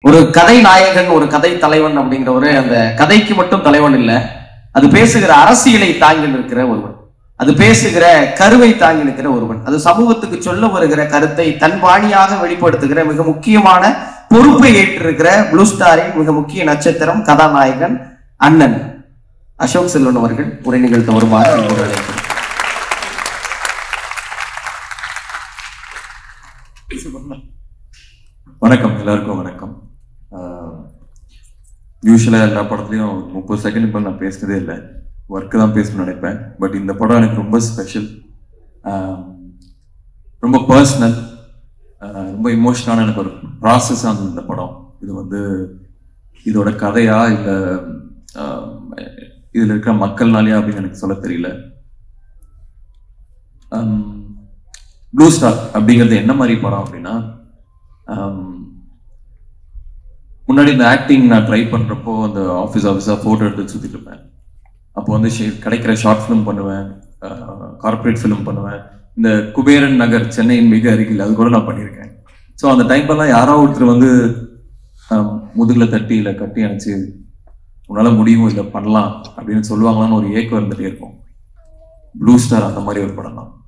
ஒரு கதை நாயகன், ஒரு கதை தலைவன் அப்படிங்கிறவரு அந்த கதைக்கு மட்டும் தலைவன் இல்லை, அது பேசுகிற அரசியலை தாங்கி நிற்கிற ஒருவன், அது பேசுகிற கருவை தாங்கி நிற்கிற ஒருவன், அது சமூகத்துக்கு சொல்ல வருகிற கருத்தை தன் பாணியாக வெளிப்படுத்துகிற மிக முக்கியமான பொறுப்பை ஏற்றிருக்கிற ப்ளூ ஸ்டாரின் மிக முக்கிய நட்சத்திரம் கதாநாயகன் அண்ணன் அசோக் செல்வன் அவர்கள் உரை நிகழ்த்த வருமாறு அழைக்கிறேன். வணக்கம், எல்லாருக்கும் வணக்கம். யூஸ்வலா எல்லா படத்துலையும் 30 செகண்ட் இப்போ நான் பேசுனதே இல்லை, ஒர்க்கு தான் பேசணும்னு நினைப்பேன். பட் இந்த படம் எனக்கு ரொம்ப ஸ்பெஷல், ரொம்ப பர்சனல், ரொம்ப இமோஷனலான எனக்கு ஒரு ப்ராசஸ் ஆனது இந்த படம். இது வந்து இதோட கதையா இல்லை இதில் இருக்கிற மக்கள்னாலையா அப்படின்னு எனக்கு சொல்ல தெரியல. ப்ளூ ஸ்டார் அப்படிங்கிறது என்ன மாதிரி படம் அப்படின்னா, முன்னாடி இந்த ஆக்டிங் நான் ட்ரை பண்ணுறப்போ அந்த ஆஃபீஸாக ஃபோட்டோ எடுத்து சுற்றிட்டு இருப்பேன். அப்போ வந்து கிடைக்கிற ஷார்ட் ஃபிலிம் பண்ணுவேன், கார்பரேட் ஃபிலிம் பண்ணுவேன். இந்த குபேரன் நகர் சென்னையின் மிக அருகில் அது கூட நான் பண்ணியிருக்கேன். ஸோ அந்த டைம்லலாம் யாரோ ஒருத்தர் வந்து முதுகில் தட்டி இல்லை கட்டி அணைச்சி உன்னால் முடியும் இல்லை பண்ணலாம் அப்படின்னு சொல்லுவாங்களான்னு ஒரு ஏக்கம் இருந்துகிட்டே இருக்கும். ப்ளூ ஸ்டார் அந்த மாதிரி ஒரு படம் தான்.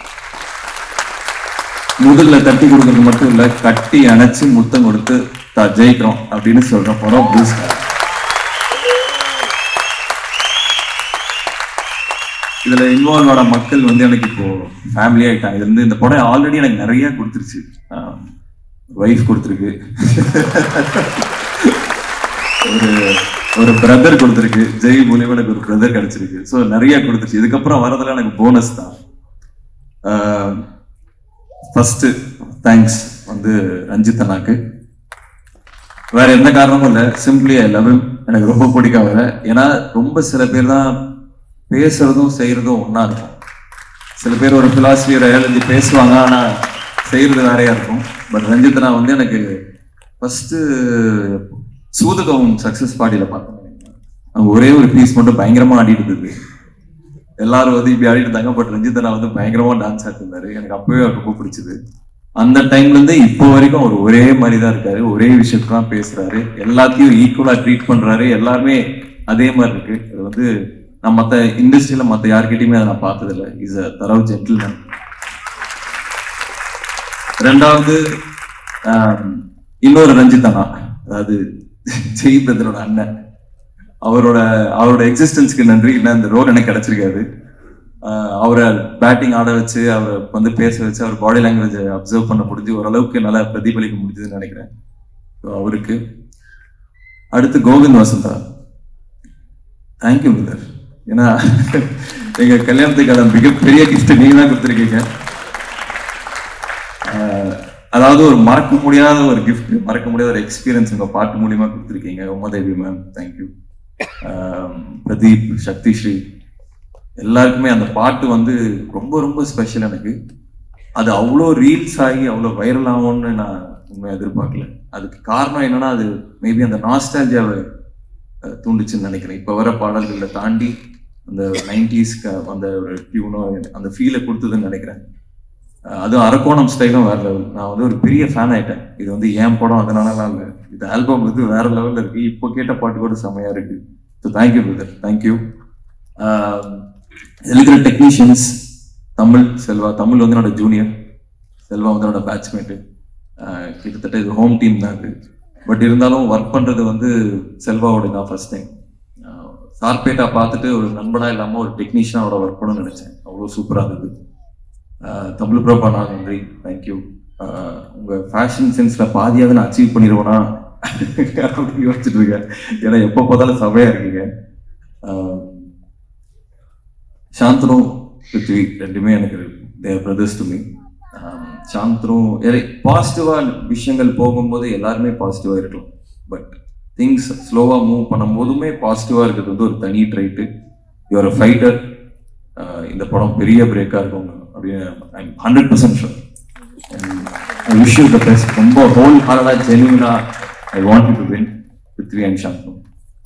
முதுகில் தட்டி கொடுக்கறது மட்டும் இல்லை, கட்டி அணைச்சி முத்தம் கொடுத்து ஜெயிக்கிறோம் அப்படின்னு சொல்ற படம் ப்ளூ ஸ்டார். இதுல இன்வால்வ் ஆன மக்கள் வந்து எனக்கு இப்போ ஃபேமிலி ஆயிட்டாங்க. இதுல இருந்து இந்த படம் ஆல்ரெடி எனக்கு நிறைய கொடுத்துருச்சு. ஒய்ஃப் கொடுத்துருக்கு, ஒரு பிரதர் கொடுத்துருக்கு, ஜெய் மூலியமா எனக்கு ஒரு பிரதர் கிடைச்சிருக்கு. ஸோ நிறைய கொடுத்துருச்சு. இதுக்கப்புறம் வரதுல எனக்கு போனஸ் தான். ஃபர்ஸ்ட் தேங்க்ஸ் வந்து ரஞ்சித் அண்ணாக்கு. வேற எந்த காரணமும் இல்லை, சிம்பிளி ஐ லவ் ஹிம். எனக்கு ரொம்ப பிடிக்கும் அவரை. ஏன்னா ரொம்ப சில பேர் தான் பேசுறதும் செய்யறதும் ஒன்னா இருக்கும். சில பேர் ஒரு பிலாசபி ஒரு ஐடியாலஜி பேசுவாங்க, ஆனா செய்யறது வேறையா இருக்கும். பட் ரஞ்சித்னா வந்து எனக்கு ஃபர்ஸ்ட் சூதுகவும் சக்சஸ் பார்ட்டியில பார்த்தேன். அவங்க ஒரே ஒரு பீஸ் மட்டும் பயங்கரமா ஆடிட்டு இருந்தது. எல்லாரும் வந்து இப்படி ஆடிட்டு இருந்தாங்க, பட் ரஞ்சித்னா வந்து பயங்கரமா டான்ஸ் ஆடிட்டு இருந்தாரு. எனக்கு அப்பவே ரொம்ப பிடிச்சது. அந்த டைம்ல இருந்து இப்போ வரைக்கும் அவர் ஒரே மாதிரி தான் இருக்காரு, ஒரே விஷயத்தான் பேசுறாரு, எல்லாத்தையும் ஈக்குவலா ட்ரீட் பண்றாரு. எல்லாருமே அதே மாதிரி இருக்கு. அது வந்து நான் மற்ற இண்டஸ்ட்ரியில மற்ற யார்கிட்டயுமே அதை நான் பார்த்ததில்லை. இஸ் அ தரவு ஜென்டில்மேன். ரெண்டாவது இன்னொரு ரஞ்சித் அண்ணா, அதாவது ஜெய் பிரதரோட அண்ணன், அவரோட எக்ஸிஸ்டன்ஸ்க்கு நன்றி. இல்லை இந்த ரோல் எனக்கு கிடைச்சிருக்காது. அவரை பேட்டிங் ஆட வச்சு, அவரை வந்து பேச வச்சு, அவர் பாடி லாங்குவேஜ் அப்சர்வ் பண்ண முடிஞ்சு ஓரளவுக்கு நல்லா பிரதிபலிக்க முடிஞ்சதுன்னு நினைக்கிறேன். அவருக்கு அடுத்து கோவிந்த் வசந்தா, தேங்க்யூ பிரதர். ஏன்னா எங்க கல்யாணத்துக்கான மிகப்பெரிய கிஃப்ட் நீங்க தான் கொடுத்துருக்கீங்க. அதாவது ஒரு மறக்க முடியாத ஒரு கிஃப்ட், மறக்க முடியாத ஒரு எக்ஸ்பீரியன்ஸ் உங்க பாட்டு மூலியமா கொடுத்துருக்கீங்க. Umadevi ma'am thank you. பிரதீப், சக்தி ஸ்ரீ, எல்லாருக்குமே அந்த பாட்டு வந்து ரொம்ப ரொம்ப ஸ்பெஷல். எனக்கு அது அவ்வளோ ரீல்ஸ் ஆகி அவ்வளோ வைரல் ஆகும்னு நான் உண்மையை எதிர்பார்க்கல. அதுக்கு காரணம் என்னன்னா, அது மேபி அந்த நாஸ்டால்ஜியாவை தூண்டுச்சுன்னு நினைக்கிறேன். இப்போ வர பாடல்களை தாண்டி அந்த 90s அந்த ஒரு டியூனோ அந்த ஃபீலை கொடுத்ததுன்னு நினைக்கிறேன். அதுவும் அரக்கோணம் ஸ்டைலும் வேற லெவல். நான் வந்து ஒரு பெரிய ஃபேன் ஆயிட்டேன். இது வந்து ஏன் படம் அதனாலலாம் இல்லை, இது ஆல்பம் வந்து வேற லெவலில் இருக்கு. இப்போ கேட்ட பாட்டு கூட செம்மையா இருக்கு. So thank you brother, thank you. இருக்கிற டெக்னீஷியன்ஸ், தமிழ் செல்வா, தமிழ் வந்து என்னோட ஜூனியர், செல்வா வந்து என்னோட பேட்ச்மேட்டு. கிட்டத்தட்ட இது ஹோம் டீம் தான் இது. பட் இருந்தாலும் ஒர்க் பண்றது வந்து செல்வாவோட தான் ஃபர்ஸ்ட் டைம். சார்பேட்டா பார்த்துட்டு ஒரு நண்பனா இல்லாமல் ஒரு டெக்னீஷியனோட ஒர்க் பண்ணணும்னு நினைச்சேன். அவ்வளோ சூப்பராக இருந்தது. தமிழ் பிரபா நான் நன்றி, தேங்க்யூ. உங்க ஃபேஷன் சென்ஸ்ல பாதியாவது நான் அச்சீவ் பண்ணிடுவேனா அப்படின்னு யோசிச்சுட்டு இருக்கேன். ஏன்னா எப்போ பார்த்தாலும் சபையா இருக்கீங்க. சாந்தனு, பிருத்வி ரெண்டுமே எனக்கு பிரதர்ஸ் டு மீ. சாந்தனு பாசிட்டிவா விஷயங்கள் போகும்போது எல்லாருமே பாசிட்டிவா இருக்கலாம். பட் திங்ஸ் ஸ்லோவா மூவ் பண்ணும் போதுமே பாசிட்டிவா இருக்கிறது வந்து ஒரு தனி ட்ரைட்டு. யூஆர் அ ஃபைட்டர். இந்த படம் பெரிய பிரேக்கா இருக்கும் அப்படின்னு 100% sure. I wish you the best. ரொம்ப ஹோல் ஹார்ட்டா ஜென்யூனா I want you to win Prithvi and Shanthanu.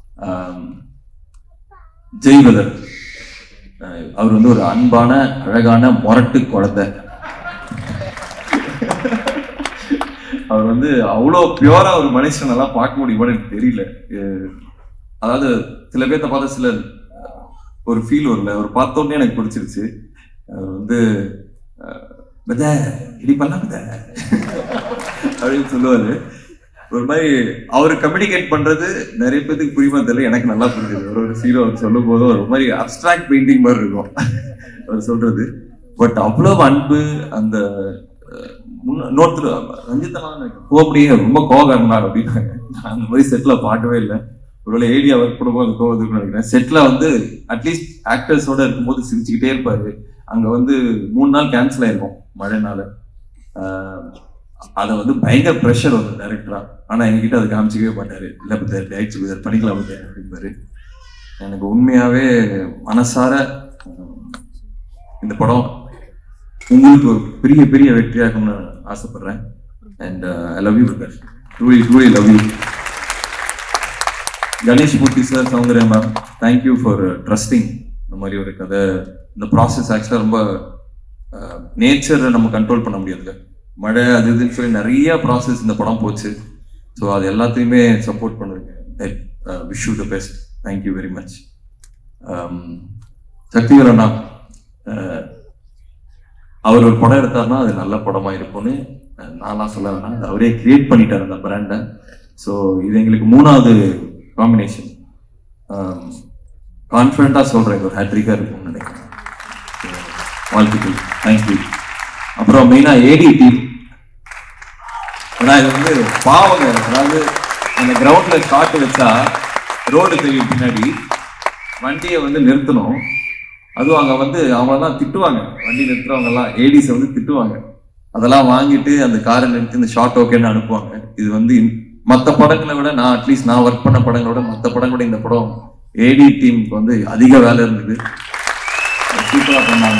Jai brother, அவர் வந்து ஒரு அன்பான அழகான மொரட்டு குழந்தை. அவர் வந்து அவ்வளோ பியூரா ஒரு மனுஷன் நல்லா பார்க்க முடியுமான்னு எனக்கு தெரியல. அதாவது சில பேர்த்த பார்த்தா சில ஒரு ஃபீல் வரல, அவர் பார்த்தோன்னே எனக்கு பிடிச்சிருச்சு. அவர் வந்து இப்படி பண்ணலாம் அப்படின்னு சொல்லுவாரு. ஒரு மாதிரி அவரு கம்யூனிகேட் பண்றது நிறைய பேருக்கு புரியுமா தெரியல, எனக்கு நல்லா புரியுது. ஒரு ஃபீல் அவர் சொல்லும் போதும் ஒரு மாதிரி அப்டிராக்ட் பெயிண்டிங் மாதிரி இருக்கும் அவர் சொல்றது. பட் அவ்வளவு அன்பு. அந்த இன்னொருத்தர் ரஞ்சித்தெல்லாம் போக முடியே ரொம்ப கோவக்காரனா அப்படின்னாங்க. நான் அந்த மாதிரி செட்ல பார்க்கவே இல்லை. ஒருவேளை ஏரியா ஒர்க் பண்ணும்போது அந்த கோவத்துக்கு நினைக்கிறேன். செட்ல வந்து அட்லீஸ்ட் ஆக்டர்ஸோட இருக்கும்போது சிரிச்சுக்கிட்டே இருப்பாரு. அங்க வந்து 3 நாள் கேன்சல் ஆயிருக்கும் மழைனால. அதை வந்து பயங்கர ப்ரெஷர் வந்து டைரக்டரா. ஆனா எங்ககிட்ட அதை காமிச்சிக்கவே மாட்டாரு. இல்லை பத்தாயிடுச்சு பண்ணிக்கலாம் அப்படின்பாரு. எனக்கு உண்மையாவே மனசார இந்த படம் உங்களுக்கு ஒரு பெரிய பெரிய வெற்றியாகும்னு ஆசைப்படுறேன். And I love you brother, truly truly love you. Ganesh Murthy sir, Soundarya ma'am, thank you for trusting. இந்த மாதிரி ஒரு கதை, இந்த ப்ராசஸ் ஆக்சுவலாக ரொம்ப நேச்சரை நம்ம கண்ட்ரோல் பண்ண முடியாதுல்ல. மழை அது இதுன்னு சொல்லி நிறைய ப்ராசஸ் இந்த படம் போச்சு. ஸோ அது எல்லாத்தையுமே சப்போர்ட் பண்ணுங்க. Wish you the best. Thank you very much. Sakthivel அண்ணா, அவர் ஒரு படம் எடுத்தாருன்னா அது நல்ல படமா இருக்கும்னு நான்லாம் சொல்ல வேணாம். அது அவரே கிரியேட் பண்ணிட்டார் அந்த பிராண்டை. ஸோ இது எங்களுக்கு 3வது காம்பினேஷன். கான்ஃபிடண்டா சொல்றேன், ஒரு ஹேட்ரிக்கா இருக்கும்னு நினைக்கிறேன். வாழ்த்துக்கள், தேங்க்யூ. அப்புறம் மெயினா ஏடி டீம். ஏன்னா இது வந்து பாவங்க. அதாவது அந்த கிரவுண்ட்ல காட்டு வச்சா ரோடு தெரியும், பின்னாடி வண்டியை வந்து நிறுத்தணும். அதுவும் அங்க வந்து அவங்கெல்லாம் திட்டுவாங்க, வண்டி நிறுத்துறவங்க எல்லாம் ஏடிஸை வந்து திட்டுவாங்க. அதெல்லாம் வாங்கிட்டு அந்த காரை நிறுத்தி இந்த ஷார்ட் ஓகேன்னு அனுப்புவாங்க. இது வந்து மற்ற படங்களை விட, நான் அட்லீஸ்ட் நான் ஒர்க் பண்ண படங்களோட மற்ற படங்களோட இந்த படம் ஏடி டீமுக்கு வந்து அதிக வேலை இருந்தது. சூப்பரா பண்ணாங்க.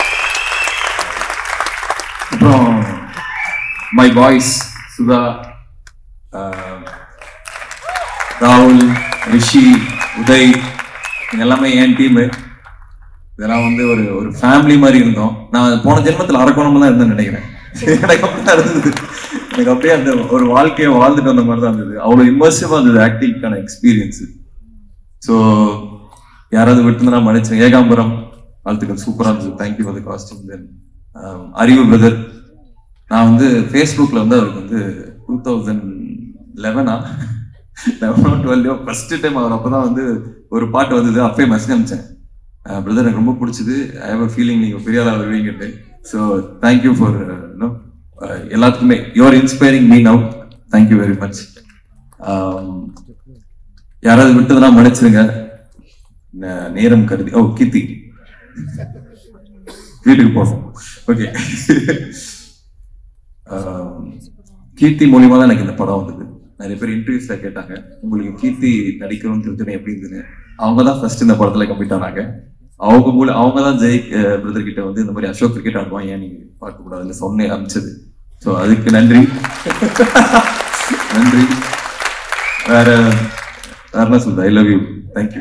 அப்புறம் மை பாய்ஸ் சுதா, ராகுல், ரிஷி, உதய், எல்லாமே என் டீமு. இதெல்லாம் வந்து ஒரு ஃபேமிலி மாதிரி இருந்தோம். நான் போன ஜென்மத்தில் அரக்கோணம் தான் இருந்தேன்னு நினைக்கிறேன். எனக்கு அப்படிதான் இருந்தது. எனக்கு அப்படியே அந்த ஒரு வாழ்க்கையை வாழ்ந்துட்டு வந்த மாதிரி தான் இருந்தது. அவ்வளோ இமர்சிவா இருந்தது ஆக்டிங்கான எக்ஸ்பீரியன்ஸு. ஸோ யாராவது விட்டுருந்தா மன்னிச்சு. ஏகாம்பரம், வாழ்த்துக்கள், சூப்பராக இருந்தது. Thank you for the costume. Then Arivu brother, நான் வந்து ஃபேஸ்புக்கில் வந்து அவருக்கு வந்து 2011 ஃபர்ஸ்ட் டைம் அவர் அப்போ தான் வந்து ஒரு பாட்டு வந்தது. அப்பயே மெசேஜ் அனுப்பிச்சேன், பிரதர் எனக்கு ரொம்ப பிடிச்சது, ஐ ஹேவ் அ ஃபீலிங் நீங்கள் பெரிய ஆளாக வருவீங்கட்டு. ஸோ தேங்க்யூ ஃபார் எல்லாத்துக்குமே. You are inspiring me now. Thank you very much. யாராவது விட்டதுனா மன்னிச்சிருங்க, நேரம் கருதி. ஓ, கீர்த்தி வீட்டுக்கு போகணும். ஓகே. கீர்த்தி மூலியமா தான் எனக்கு இந்த படம் வந்தது. நிறைய பேர் இன்டர்வியூஸ்ல கேட்டாங்க, உங்களுக்கு கீர்த்தி நடிக்கணும்னு தெரிஞ்சு எப்படி இருந்ததுன்னு. அவங்க தான் ஃபர்ஸ்ட் இந்த படத்துல கம்ப்ளீட் ஆனாங்க. அவங்க தான் ஜெய் பிரதர் கிட்ட வந்து இந்த மாதிரி அசோக் கிரிக்கெட் ஆடுவான், ஏன் நீங்க பார்க்க கூடாதுன்னு சொன்னேன், அமிச்சது. ஸோ அதுக்கு நன்றி. நன்றி. வேற என்ன சொல்ற, ஐ லவ் யூ, தேங்க்யூ.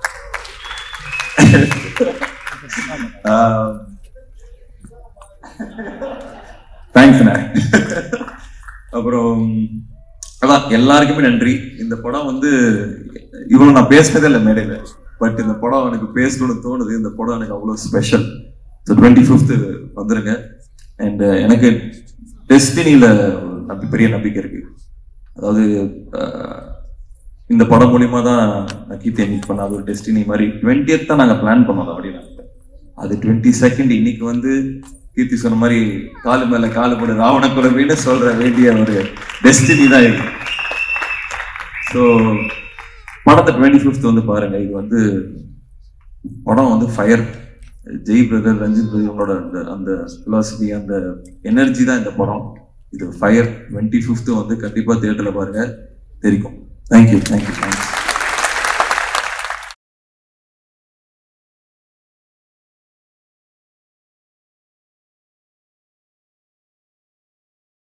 தேங்க்ஸ்ண்ணே. அப்புறம் அதான் எல்லாருக்குமே நன்றி. இந்த படம் வந்து இவ்வளவு நான் பேசினதே இல்லை மேடையில, பட் இந்த படம் எனக்கு பேசணும்னு தோணுது. இந்த படம் எனக்கு அவ்வளோ ஸ்பெஷல். ஸோ 25th வந்துருங்க. அண்ட் எனக்கு டெஸ்டினியில பெரிய நம்பிக்கை இருக்கு. அதாவது இந்த படம் மூலியமா தான் நான் கீர்த்தியை மீட் பண்ண. அது ஒரு டெஸ்டினி மாதிரி. 20th தான் நாங்கள் பிளான் பண்ணோம் அப்படின்னு. அது 22nd இன்னைக்கு வந்து கீர்த்தி சொன்ன மாதிரி காலு மேல காலு போட ராவண குலவின்னு சொல்ற வேண்டிய ஒரு டெஸ்டினி தான் இருக்கு. ஸோ படத்தை 25th வந்து பாருங்க. இது வந்து படம் வந்து fire. Jai brother, Ranjith brother, இவங்களோட அந்த பிலாசபி, அந்த எனர்ஜி தான் இந்த படம். இது ஃபயர். 25th வந்து கண்டிப்பா தியேட்டர்ல பாருங்க, தெரியும். தேங்க்யூ.